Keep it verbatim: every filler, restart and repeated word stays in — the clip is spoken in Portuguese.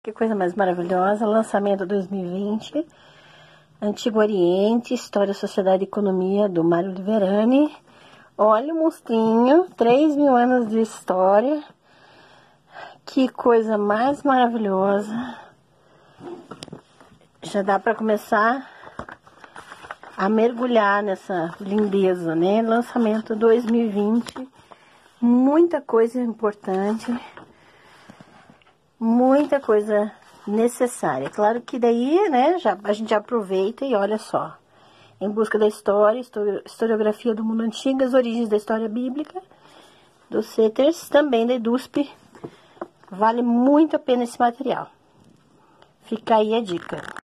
Que coisa mais maravilhosa, lançamento dois mil e vinte, Antigo Oriente, História, Sociedade e Economia, do Mário Liverani. Olha o monstrinho, três mil anos de história, que coisa mais maravilhosa. Já dá para começar a mergulhar nessa lindeza, né? Lançamento dois mil e vinte, muita coisa importante. Muita coisa necessária. Claro que daí, né, já, a gente já aproveita e olha só. Em busca da história, historiografia do mundo antigo, as origens da história bíblica, do Seters, também da EDUSP. Vale muito a pena esse material. Fica aí a dica.